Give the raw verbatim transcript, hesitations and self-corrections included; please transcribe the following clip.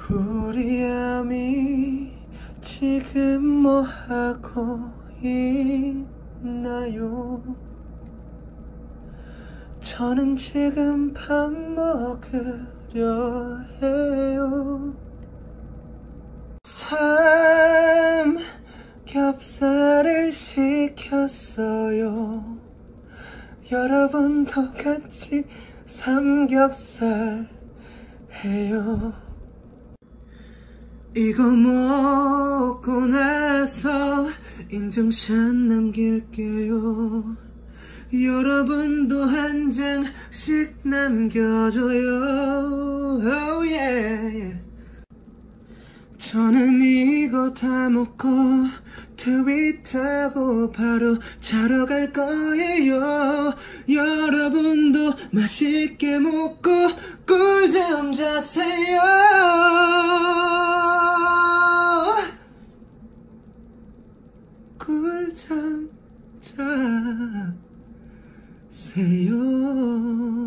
우리 아미 지금 뭐하고 있나요? 저는 지금 밥 먹으려 해요. 삼겹살을 시켰어요. 여러분도 같이 삼겹살 해요. 이거 먹고 나서 인증샷 남길게요. 여러분도 한 장씩 남겨줘요. Oh yeah. 저는 이거 다 먹고 트윗 타고 바로 자러 갈 거예요. 여러분도 맛있게 먹고 꿀잠 자세요. 꿀잠 자세요.